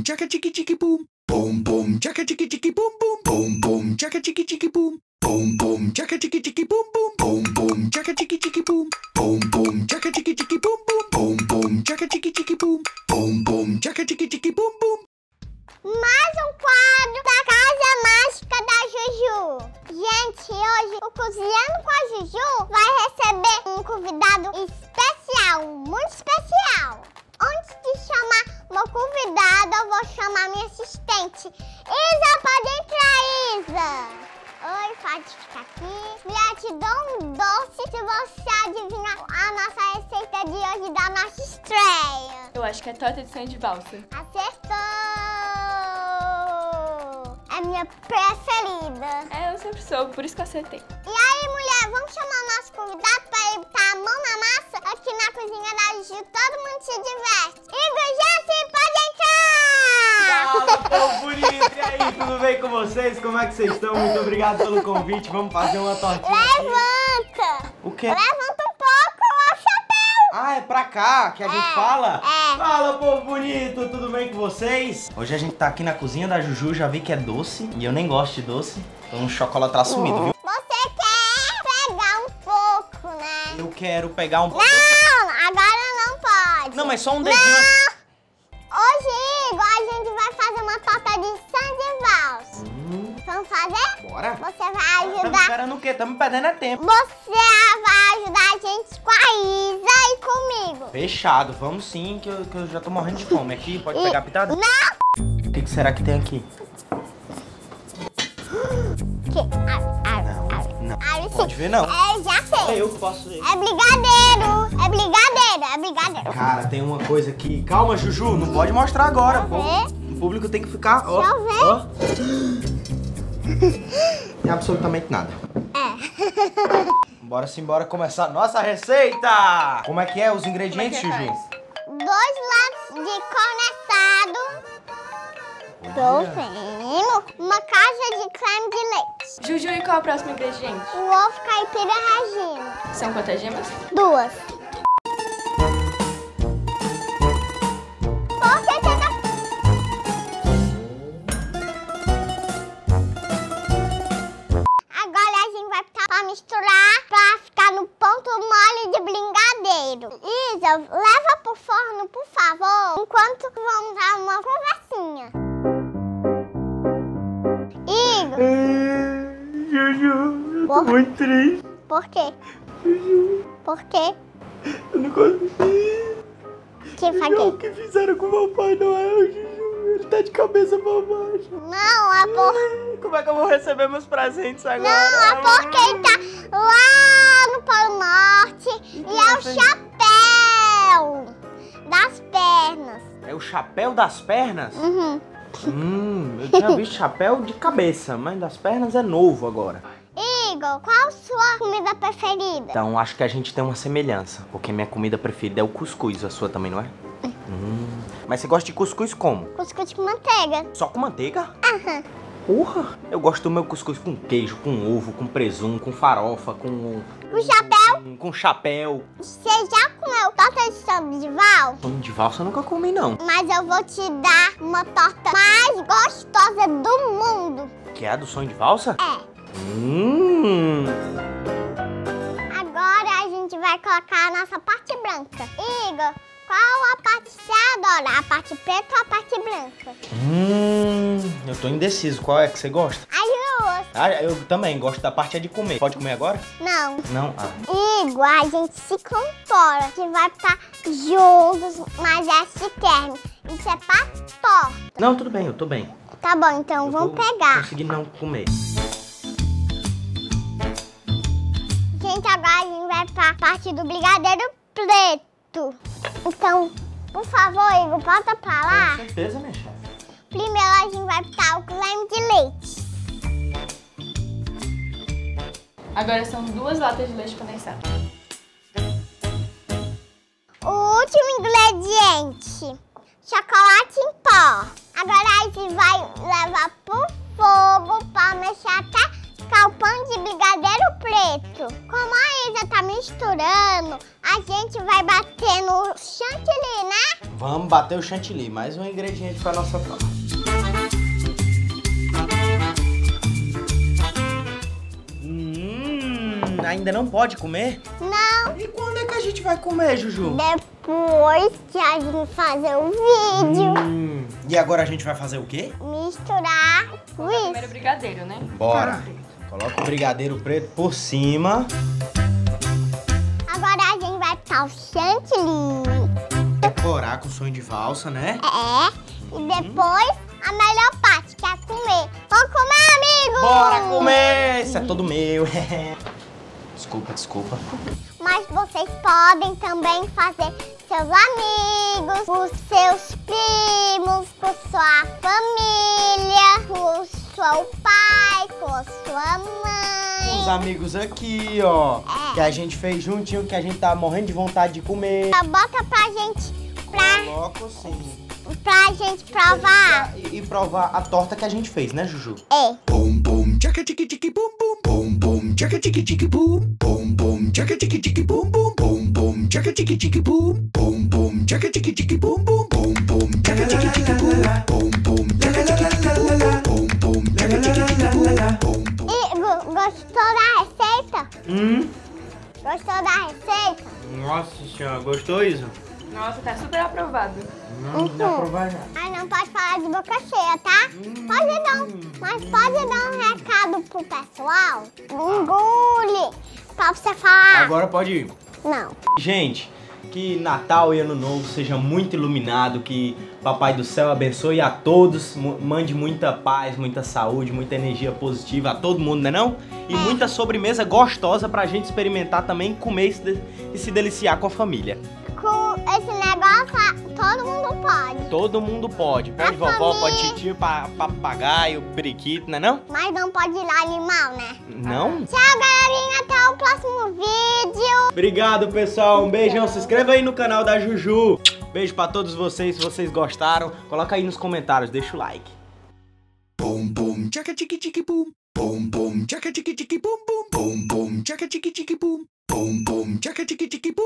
boom, chaka chiki chiki boom. Boom boom, chaka chiki chiki boom boom. Boom boom, chaka chiki chiki boom. Boom boom, chaka chiki chiki boom boom. Boom boom, chaka chiki chiki boom. Boom boom, chaka chiki chiki boom boom. Boom boom, chaka chiki chiki boom. Boom boom, chaka chiki chiki boom boom. Mais um quadro da Casa Mágica da Juju. Gente, hoje o Cozinhando com a Juju vai receber um convidado especial, muito especial. Antes de chamar meu convidado, eu vou chamar minha assistente. Isa, pode entrar, Isa. Oi, pode ficar aqui. Já te dou um doce se você adivinhar a nossa receita de hoje da nossa estreia. Eu acho que é torta de sonho de valsa. Acertou! É minha preferida. É, eu sempre soube, por isso que eu acertei. E aí, mulher, vamos chamar o nosso convidado para ele botar a mão na massa aqui na cozinha da Juju. Todo mundo se diverte. Igor, gente, pode entrar! Fala, povo bonito! E aí, tudo bem com vocês? Como é que vocês estão? Muito obrigado pelo convite. Vamos fazer uma tortinha aqui. Levanta! O quê? Levanta um pouco o chapéu! Ah, é pra cá que a gente fala? É. Fala, povo bonito! Tudo bem com vocês? Hoje a gente tá aqui na cozinha da Juju. Já vi que é doce e eu nem gosto de doce. Então o chocolate tá sumido, viu? Você quer pegar um pouco, né? Eu quero pegar um pouco. Não, agora não pode. Não, mas só um dedinho. Não! Hoje, Igor, a gente vai fazer uma torta de sonho de valsa. Vamos fazer? Bora. Você vai Tamo ajudar. esperando o quê? Tamo perdendo é tempo. Você vai ajudar a gente com a Isa e comigo. Fechado. Vamos sim, que eu já tô morrendo de fome. Aqui, pode pegar a pitada? Não! O que será que tem aqui? Não. Pode ver, não. É, já sei. Eu posso ver. É brigadeiro. É brigadeiro. É brigadeiro. Cara, tem uma coisa aqui. Calma, Juju, não pode mostrar agora. Deixa eu ver. O público tem que ficar. Ó, Deixa eu ver. ó. Tem absolutamente nada. É. Bora simbora começar a nossa receita! Como é que é os ingredientes, Como é que Juju? faz? 2 latas de condensado. Tô vendo. Uma caixa de creme de leite. Juju, e qual é o próximo ingrediente? O ovo caipira Regina. São quantas gemas? 2. Por que você tá... Agora a gente vai botar pra misturar pra ficar no ponto mole de brigadeiro. Isa, leva pro forno, por favor, enquanto vamos dar uma conversinha. Igor, Juju, eu tô Por- muito triste. por quê? Juju, Por quê? eu não consegui. Que Juju, o faquei? que fizeram com o meu Pai Noel, Juju? Ele tá de cabeça pra baixo. Não, é por... Como é que eu vou receber meus presentes agora? Não, é porque ele tá lá no Polo Norte e é o chapéu das pernas. É o chapéu das pernas? Uhum. Eu tinha visto chapéu de cabeça, mas das pernas é novo agora. Igor, qual a sua comida preferida? Então acho que a gente tem uma semelhança, porque minha comida preferida é o cuscuz, a sua também, não é? Mas você gosta de cuscuz como? Cuscuz com manteiga. Só com manteiga? Aham. Porra! Eu gosto do meu cuscuz com queijo, com ovo, com presunto, com farofa, com O chapéu, com chapéu. você já comeu torta de sonho de valsa? Sonho de valsa eu nunca comi, não. Mas eu vou te dar uma torta mais gostosa do mundo. Que é a do sonho de valsa? É. Agora a gente vai colocar a nossa parte branca. Igor, qual a parte que você adora? A parte preta ou a parte branca? Eu tô indeciso. Qual é que você gosta? As duas. Ah, eu também gosto da parte de comer. Pode comer agora? Não. Não? Ah. Igor, a gente se compara. A gente vai estar juntos, mas é chiquérrimo. Isso é pra torta. Não, tudo bem, eu tô bem. Tá bom, então Eu vamos vou pegar. conseguir não comer. Gente, agora a gente vai pra parte do brigadeiro preto. Então, por favor, Igor, bota pra lá. Com certeza, minha chefe. Primeiro a gente vai botar o creme de leite. Agora são 2 latas de leite condensado. O último ingrediente, chocolate em pó. Agora a gente vai levar pro fogo pra mexer até colocar o pão de brigadeiro preto. Como a Isa tá misturando, a gente vai bater no chantilly, né? Vamos bater o chantilly, mais um ingrediente para nossa torta. Ainda não pode comer? Não, E quando é que a gente vai comer, Juju? depois que a gente fazer o vídeo. E agora a gente vai fazer o quê? Misturar Primeiro isso. brigadeiro, né? Bora. Coloca o brigadeiro preto por cima. Agora a gente vai botar o chantilly. Decorar com sonho de valsa, né? É. E depois a melhor parte, que é comer. Vamos comer, amigo! Bora comer! Isso é todo meu. Desculpa. Mas vocês podem também fazer seus amigos, os seus primos, com sua família, com o seu pai, com a sua mãe. Os amigos aqui, ó. É. Que a gente fez juntinho, que a gente tá morrendo de vontade de comer. Bota pra gente, Coloco assim. pra gente provar. E provar a torta que a gente fez, né, Juju? É. Boom boom chaka chiki chiki boom boom boom boom chaka chiki chiki boom boom boom chaka chiki chiki boom boom boom boom chaka chiki chiki boom boom boom chaka chiki chiki boom boom boom boom chaka chiki chiki boom boom boom chaka chiki chiki boom boom boom chaka chiki chiki boom boom boom. E gostou da receita? Gostou da receita? Nossa senhora, gostou, Isa? Nossa, tá super aprovado. Não dá pra provar já. Mas não pode falar de boca cheia, tá? Mas pode dar um recado pro pessoal? Engole! Pra você falar. Agora pode ir. Não. Gente, que Natal e Ano Novo seja muito iluminado, que Papai do Céu abençoe a todos, mande muita paz, muita saúde, muita energia positiva a todo mundo, né não? E muita sobremesa gostosa pra gente experimentar também, comer e se deliciar com a família. Com esse negócio, todo mundo pode. Todo mundo pode. Pode vovó, pode titio, papagaio, periquito, né não? Mas não pode ir lá animal, né? Não? Tchau, galerinha. Até o próximo vídeo. Obrigado, pessoal. Um beijão. Se inscreva aí no canal da Juju. Beijo pra todos vocês. Se vocês gostaram, coloca aí nos comentários. Deixa o like. Boom boom chaka chiki chiki boom boom boom chaka chiki chiki boom boom boom boom chaka chiki chiki boom boom boom chaka chiki chiki boom.